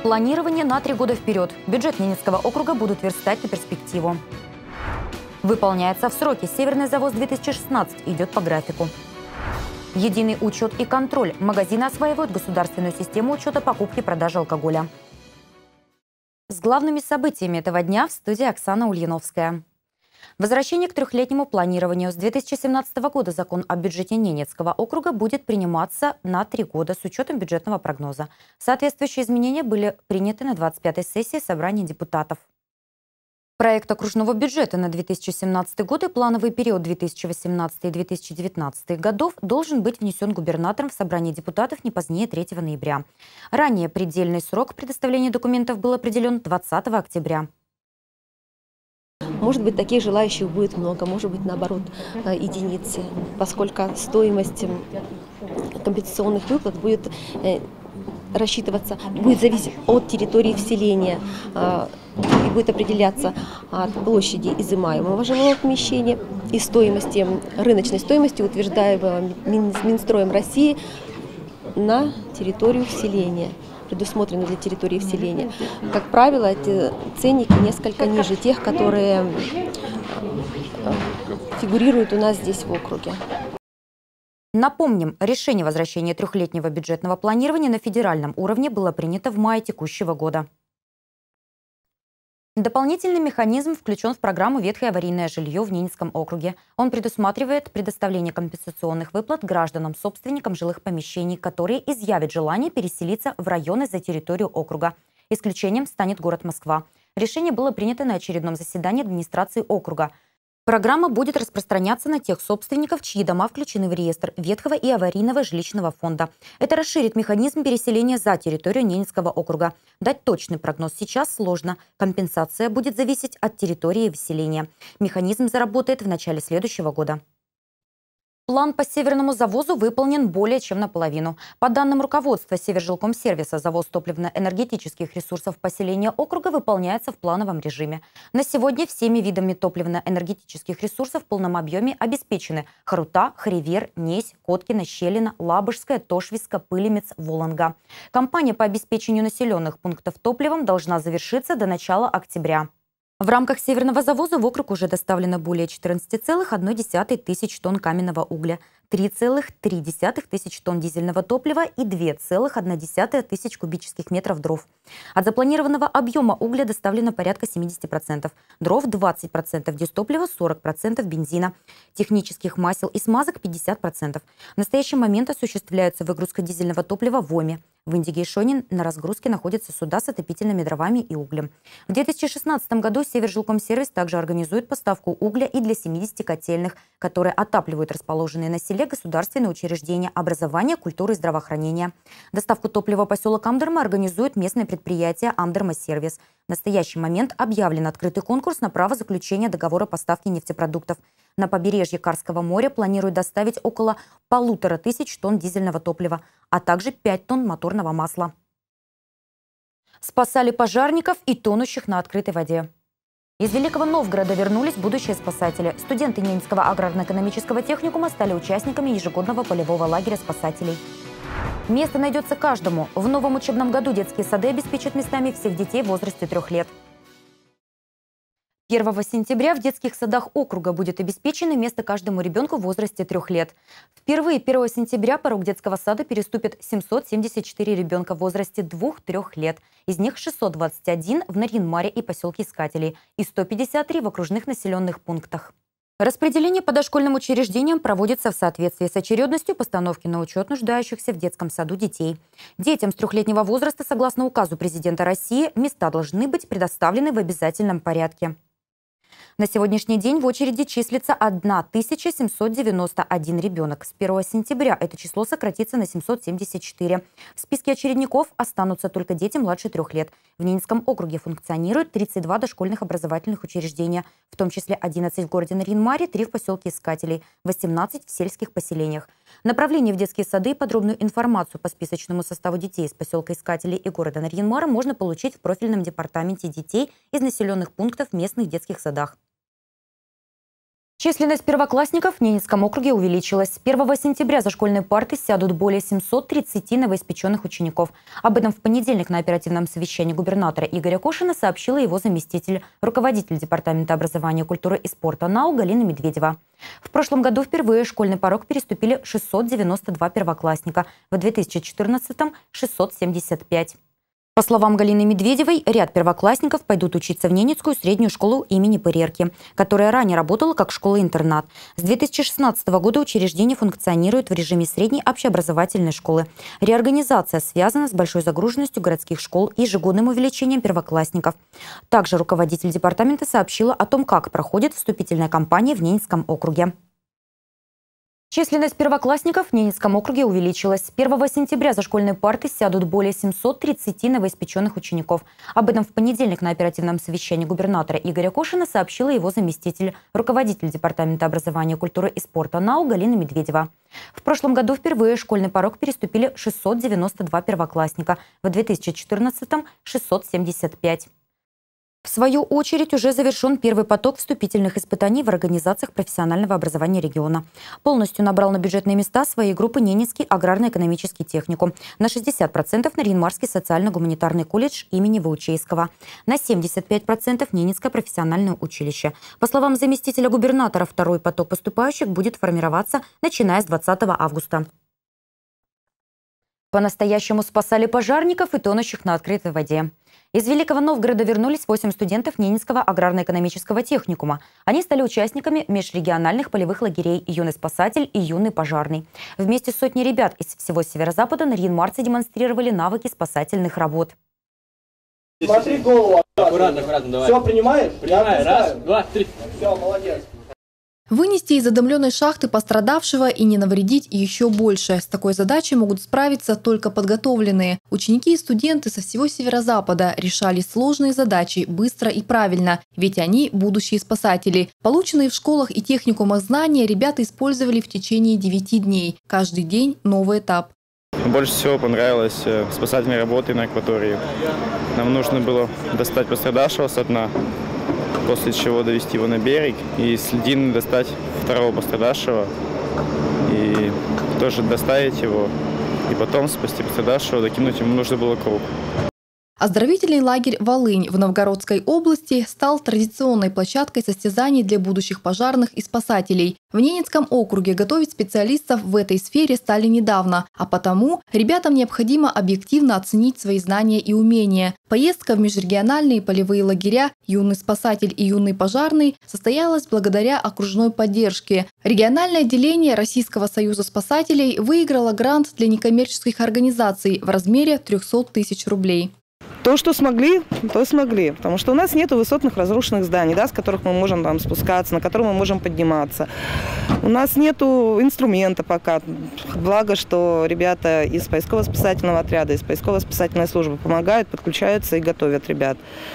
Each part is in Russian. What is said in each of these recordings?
Планирование на 3 года вперед. Бюджет Ненецкого округа будут верстать на перспективу. Выполняется в сроки. Северный завоз-2016 идет по графику. Единый учет и контроль. Магазины осваивают государственную систему учета покупки и продажи алкоголя. С главными событиями этого дня в студии Оксана Ульяновская. Возвращение к трехлетнему планированию. С 2017 года закон о бюджете Ненецкого округа будет приниматься на 3 года с учетом бюджетного прогноза. Соответствующие изменения были приняты на 25-й сессии Собрания депутатов. Проект окружного бюджета на 2017 год и плановый период 2018-2019 годов должен быть внесен губернатором в Собрание депутатов не позднее 3 ноября. Ранее предельный срок предоставления документов был определен 20 октября. Может быть, таких желающих будет много, может быть, наоборот, единицы, поскольку стоимость компенсационных выплат будет рассчитываться, будет зависеть от территории вселения и будет определяться от площади изымаемого жилого помещения и стоимости, рыночной стоимости, утверждаемого Минстроем России на территорию вселения, предусмотрены для территории вселения. Как правило, эти ценники несколько ниже тех, которые фигурируют у нас здесь в округе. Напомним, решение возвращения трехлетнего бюджетного планирования на федеральном уровне было принято в мае текущего года. Дополнительный механизм включен в программу «Ветхое аварийное жилье» в Ненецком округе. Он предусматривает предоставление компенсационных выплат гражданам-собственникам жилых помещений, которые изъявят желание переселиться в районы за территорию округа. Исключением станет город Москва. Решение было принято на очередном заседании администрации округа. Программа будет распространяться на тех собственников, чьи дома включены в реестр ветхого и аварийного жилищного фонда. Это расширит механизм переселения за территорию Ненецкого округа. Дать точный прогноз сейчас сложно. Компенсация будет зависеть от территории выселения. Механизм заработает в начале следующего года. План по северному завозу выполнен более чем наполовину. По данным руководства Севержилкомсервиса, завоз топливно-энергетических ресурсов поселения округа выполняется в плановом режиме. На сегодня всеми видами топливно-энергетических ресурсов в полном объеме обеспечены Харута, Харивер, Несь, Коткина, Щелина, Лабужская, Тошвиска, Пылемец, Волонга. Кампания по обеспечению населенных пунктов топливом должна завершиться до начала октября. В рамках северного завоза в округ уже доставлено более 14,1 тысяч тонн каменного угля, 3,3 тысяч тонн дизельного топлива и 2,1 тысяч кубических метров дров. От запланированного объема угля доставлено порядка 70%, дров 20%, дистоплива 40%, бензина, технических масел и смазок 50%. В настоящий момент осуществляется выгрузка дизельного топлива в Оме. В Индиге и Шоне на разгрузке находятся суда с отопительными дровами и углем. В 2016 году Севержилкомсервис также организует поставку угля и для 70 котельных, которые отапливают расположенные на селе государственные учреждения образования, культуры и здравоохранения. Доставку топлива в поселок Амдерма организует местное предприятие «Амдерма-сервис». В настоящий момент объявлен открытый конкурс на право заключения договора поставки нефтепродуктов. На побережье Карского моря планируют доставить около 1500 тонн дизельного топлива, а также 5 тонн моторного масла. Спасали пожарников и тонущих на открытой воде. Из Великого Новгорода вернулись будущие спасатели. Студенты Ненецкого аграрно-экономического техникума стали участниками ежегодного полевого лагеря спасателей. Место найдется каждому. В новом учебном году детские сады обеспечат местами всех детей в возрасте 3 лет. 1 сентября в детских садах округа будет обеспечено место каждому ребенку в возрасте 3 лет. Впервые 1 сентября порог детского сада переступит 774 ребенка в возрасте 2-3 лет. Из них 621 в Нарьян-Маре и поселке Искателей и 153 в окружных населенных пунктах. Распределение по дошкольным учреждениям проводится в соответствии с очередностью постановки на учет нуждающихся в детском саду детей. Детям с 3-летнего возраста, согласно указу президента России, места должны быть предоставлены в обязательном порядке. На сегодняшний день в очереди числится 1791 ребенок. С 1 сентября это число сократится на 774. В списке очередников останутся только дети младше 3 лет. В Ненецком округе функционирует 32 дошкольных образовательных учреждения, в том числе 11 в городе Нарьян-Маре, 3 в поселке Искателей, 18 в сельских поселениях. Направление в детские сады и подробную информацию по списочному составу детей из поселка Искателей и города Нарьян-Мара можно получить в профильном департаменте детей из населенных пунктов в местных детских садах. Численность первоклассников в Ненецком округе увеличилась. С 1 сентября за школьные парты сядут более 730 новоиспеченных учеников. Об этом в понедельник на оперативном совещании губернатора Игоря Кошина сообщила его заместитель, руководитель Департамента образования, культуры и спорта НАУ Галина Медведева. В прошлом году впервые школьный порог переступили 692 первоклассника, в 2014-м – 675. По словам Галины Медведевой, ряд первоклассников пойдут учиться в Ненецкую среднюю школу имени Пырерки, которая ранее работала как школа-интернат. С 2016 года учреждение функционирует в режиме средней общеобразовательной школы. Реорганизация связана с большой загруженностью городских школ и ежегодным увеличением первоклассников. Также руководитель департамента сообщила о том, как проходит вступительная кампания в Ненецком округе. Численность первоклассников в Ненецком округе увеличилась. С 1 сентября за школьные парты сядут более 730 новоиспеченных учеников. Об этом в понедельник на оперативном совещании губернатора Игоря Кошина сообщила его заместитель, руководитель Департамента образования, культуры и спорта НАУ Галина Медведева. В прошлом году впервые школьный порог переступили 692 первоклассника, в 2014-м – 675. В свою очередь, уже завершен первый поток вступительных испытаний в организациях профессионального образования региона. Полностью набрал на бюджетные места своей группы Ненецкий аграрно-экономический техникум, на 60% Нарьян-Марский социально-гуманитарный колледж имени Ваучейского, на 75% Ненецкое профессиональное училище. По словам заместителя губернатора, второй поток поступающих будет формироваться, начиная с 20 августа. По-настоящему спасали пожарников и тонущих на открытой воде. Из Великого Новгорода вернулись 8 студентов Ненецкого аграрно-экономического техникума. Они стали участниками межрегиональных полевых лагерей «Юный спасатель» и «Юный пожарный». Вместе с сотней ребят из всего северо-запада нарьян-марцы демонстрировали навыки спасательных работ. Смотри голову. Аккуратно, давай. Все, принимаешь? Принимай. Раз, два, три. Все, молодец. Вынести из задымленной шахты пострадавшего и не навредить еще больше. С такой задачей могут справиться только подготовленные. Ученики и студенты со всего северо-запада решали сложные задачи быстро и правильно, ведь они – будущие спасатели. Полученные в школах и техникумах знания ребята использовали в течение 9 дней. Каждый день новый этап. Больше всего понравилась спасательная работа на акватории. Нам нужно было достать пострадавшего со дна, после чего довести его на берег и с льдины достать второго пострадавшего и тоже доставить его, и потом спасти пострадавшего, докинуть ему нужно было круг. Оздоровительный лагерь «Волынь» в Новгородской области стал традиционной площадкой состязаний для будущих пожарных и спасателей. В Ненецком округе готовить специалистов в этой сфере стали недавно, а потому ребятам необходимо объективно оценить свои знания и умения. Поездка в межрегиональные полевые лагеря «Юный спасатель» и «Юный пожарный» состоялась благодаря окружной поддержке. Региональное отделение Российского союза спасателей выиграло грант для некоммерческих организаций в размере 300 тысяч рублей. То, что смогли, то смогли. Потому что у нас нет высотных разрушенных зданий, да, с которых мы можем там спускаться, на которые мы можем подниматься. У нас нет инструмента пока. Благо, что ребята из поисково-спасательного отряда, из поисково-спасательной службы помогают, подключаются и готовят ребят.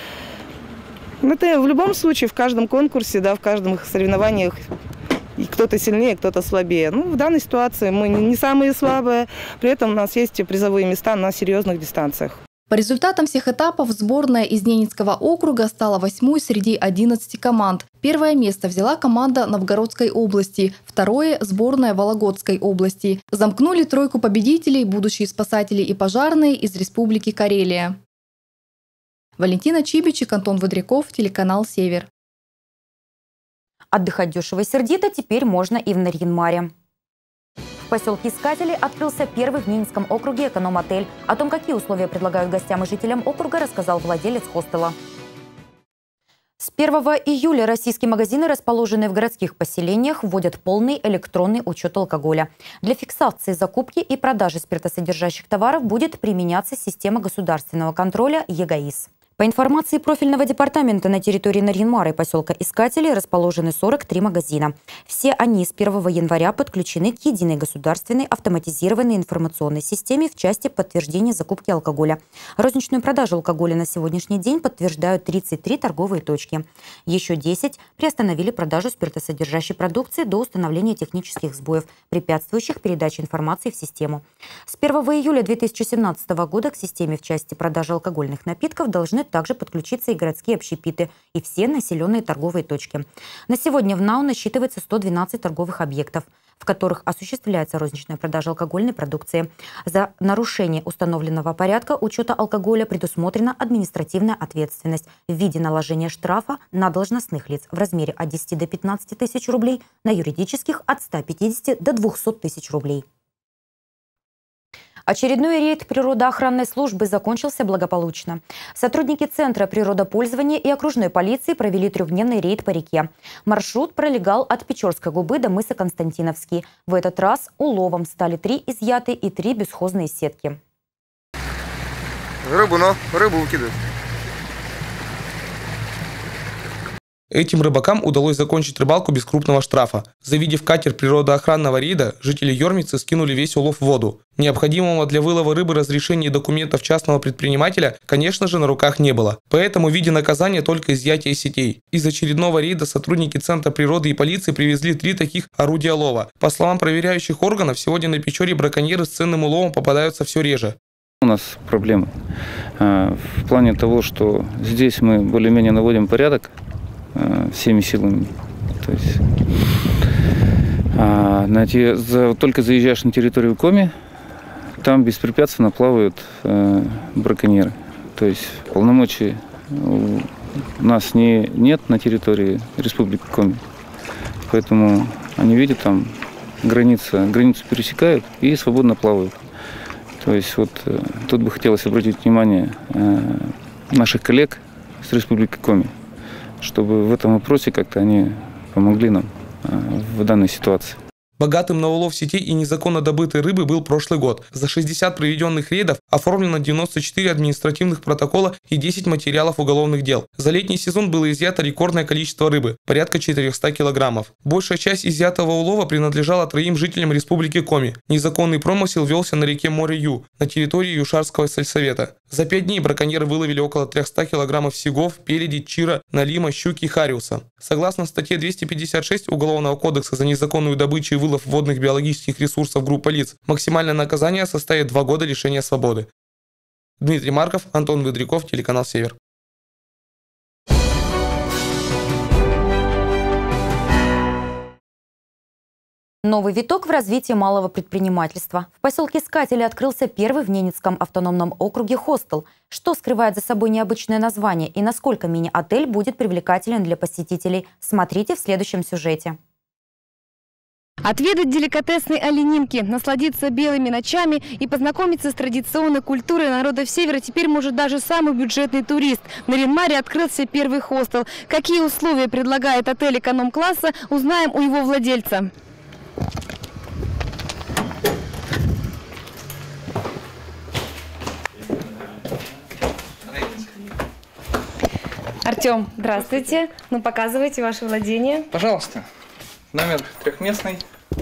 Это в любом случае, в каждом конкурсе, да, в каждом соревнованиях кто-то сильнее, кто-то слабее. Ну, в данной ситуации мы не самые слабые, при этом у нас есть призовые места на серьезных дистанциях. По результатам всех этапов сборная из Ненецкого округа стала 8-й среди 11 команд. Первое место взяла команда Новгородской области, второе – сборная Вологодской области. Замкнули тройку победителей будущие спасатели и пожарные из Республики Карелия. Валентина Чибичек, Антон Водряков, телеканал «Север». Отдыхать дешево и сердито теперь можно и в Нарьян-Маре. В поселке Искатели открылся первый в Ненецком округе эконом-отель. О том, какие условия предлагают гостям и жителям округа, рассказал владелец хостела. С 1 июля российские магазины, расположенные в городских поселениях, вводят полный электронный учет алкоголя. Для фиксации закупки и продажи спиртосодержащих товаров будет применяться система государственного контроля ЕГАИС. По информации профильного департамента, на территории Нарьян-Мара и поселка Искатели расположены 43 магазина. Все они с 1 января подключены к единой государственной автоматизированной информационной системе в части подтверждения закупки алкоголя. Розничную продажу алкоголя на сегодняшний день подтверждают 33 торговые точки. Еще 10 приостановили продажу спиртосодержащей продукции до установления технических сбоев, препятствующих передаче информации в систему. С 1 июля 2017 года к системе в части продажи алкогольных напитков должны также подключиться и городские общепиты, и все населенные торговые точки. На сегодня в НАУ насчитывается 112 торговых объектов, в которых осуществляется розничная продажа алкогольной продукции. За нарушение установленного порядка учета алкоголя предусмотрена административная ответственность в виде наложения штрафа на должностных лиц в размере от 10 до 15 тысяч рублей, на юридических от 150 до 200 тысяч рублей. Очередной рейд природоохранной службы закончился благополучно. Сотрудники Центра природопользования и окружной полиции провели трехдневный рейд по реке. Маршрут пролегал от Печорской губы до мыса Константиновский. В этот раз уловом стали 3 изъятые и 3 бесхозные сетки. Рыбу выкидывают. Этим рыбакам удалось закончить рыбалку без крупного штрафа. Завидев катер природоохранного рейда, жители Ёрмицы скинули весь улов в воду. Необходимого для вылова рыбы разрешения и документов частного предпринимателя, конечно же, на руках не было. Поэтому в виде наказания только изъятие сетей. Из очередного рейда сотрудники Центра природы и полиции привезли 3 таких орудия лова. По словам проверяющих органов, сегодня на Печоре браконьеры с ценным уловом попадаются все реже. У нас проблемы в плане того, что здесь мы более-менее наводим порядок всеми силами. То есть, только заезжаешь на территорию Коми, там беспрепятственно плавают браконьеры. То есть полномочий у нас нет на территории Республики Коми. Поэтому они видят, там границу пересекают и свободно плавают. То есть вот тут бы хотелось обратить внимание наших коллег с Республики Коми, чтобы в этом вопросе как-то они помогли нам в данной ситуации. Богатым на улов сетей и незаконно добытой рыбы был прошлый год. За 60 проведенных рейдов оформлено 94 административных протокола и 10 материалов уголовных дел. За летний сезон было изъято рекордное количество рыбы – порядка 400 килограммов. Большая часть изъятого улова принадлежала 3 жителям Республики Коми. Незаконный промысел велся на реке Море-Ю, на территории Юшарского сельсовета. За 5 дней браконьеры выловили около 300 килограммов сигов, переди, чира, налима, щуки и хариуса. Согласно статье 256 Уголовного кодекса за незаконную добычу и вылов водных биологических ресурсов группа лиц, максимальное наказание составит 2 года лишения свободы. Дмитрий Марков, Антон Выдряков, телеканал «Север». Новый виток в развитии малого предпринимательства. В поселке Искатели открылся первый в Ненецком автономном округе хостел. Что скрывает за собой необычное название и насколько мини-отель будет привлекателен для посетителей, смотрите в следующем сюжете. Отведать деликатесной оленинки, насладиться белыми ночами и познакомиться с традиционной культурой народов Севера теперь может даже самый бюджетный турист. В Нарьян-Маре открылся первый хостел. Какие условия предлагает отель эконом-класса, узнаем у его владельца. Артем, здравствуйте. Ну, показывайте ваше владение. Пожалуйста. Номер трехместный.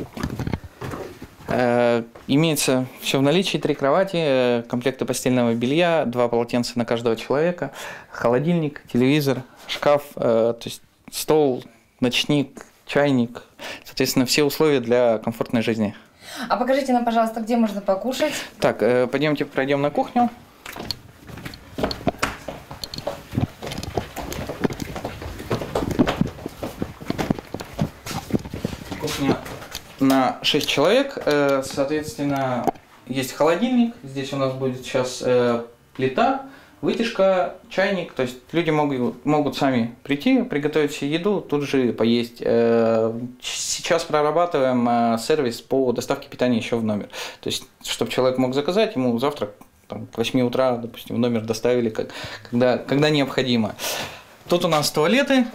Имеется все в наличии: 3 кровати, комплекты постельного белья, 2 полотенца на каждого человека, холодильник, телевизор, шкаф, то есть стол, ночник, чайник. Соответственно, все условия для комфортной жизни. А покажите нам, пожалуйста, где можно покушать. Так, пойдемте пройдем на кухню. Кухня на 6 человек, соответственно, есть холодильник, здесь у нас будет сейчас плита, вытяжка, чайник, то есть люди могут сами прийти, приготовить себе еду, тут же поесть. Сейчас прорабатываем сервис по доставке питания еще в номер, то есть чтобы человек мог заказать, ему завтрак там, к 8 утра, допустим, в номер доставили, когда необходимо. Тут у нас туалеты.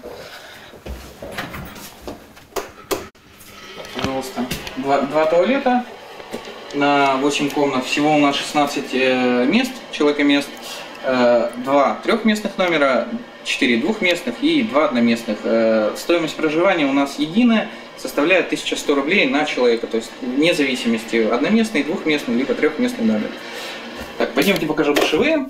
Пожалуйста, два туалета на 8 комнат. Всего у нас 16 мест, человекомест. 2 трехместных номера, 4 двухместных и 2 одноместных. Стоимость проживания у нас единая, составляет 1100 рублей на человека. То есть вне зависимости одноместный, двухместный либо трехместный номер. Так, пойдемте покажу душевые.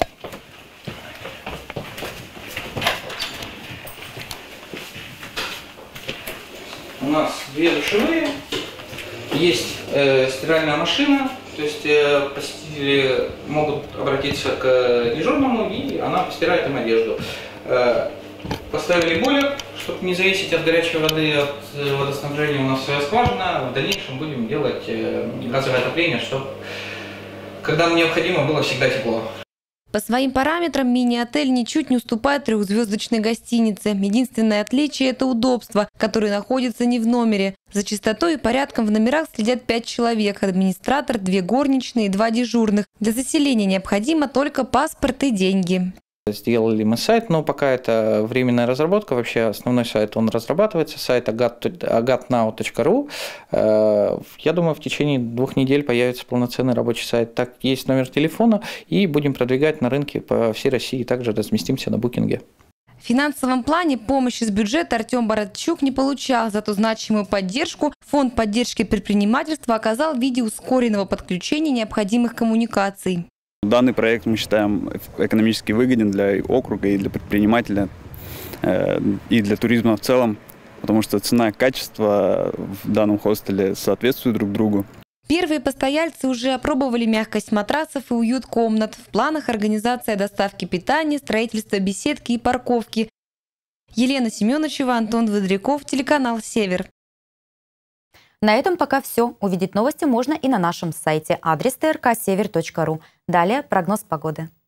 У нас 2 душевые, есть стиральная машина, То есть посетители могут обратиться к дежурному, и она постирает им одежду. Поставили бойлер, чтобы не зависеть от горячей воды, от водоснабжения. У нас своя скважина. В дальнейшем будем делать газовое отопление, чтобы, когда необходимо, было всегда тепло. По своим параметрам мини-отель ничуть не уступает трехзвездочной гостинице. Единственное отличие – это удобство, которое находится не в номере. За чистотой и порядком в номерах следят 5 человек – администратор, 2 горничные и 2 дежурных. Для заселения необходимо только паспорт и деньги. Сделали мы сайт, но пока это временная разработка. Вообще основной сайт, он разрабатывается, сайт agatnow.ru. Я думаю, в течение 2 недель появится полноценный рабочий сайт. Так, есть номер телефона, и будем продвигать на рынке по всей России. Также разместимся на букинге. В финансовом плане помощи из бюджета Артем Бородчук не получал, зато значимую поддержку Фонд поддержки предпринимательства оказал в виде ускоренного подключения необходимых коммуникаций. Данный проект мы считаем экономически выгоден для округа и для предпринимателя, и для туризма в целом, потому что цена и качество в данном хостеле соответствуют друг другу. Первые постояльцы уже опробовали мягкость матрасов и уют комнат. В планах организация доставки питания, строительство беседки и парковки. Елена Семеновичева, Антон Выдряков, телеканал «Север». На этом пока все. Увидеть новости можно и на нашем сайте. Адрес trksevер.ru. Далее прогноз погоды.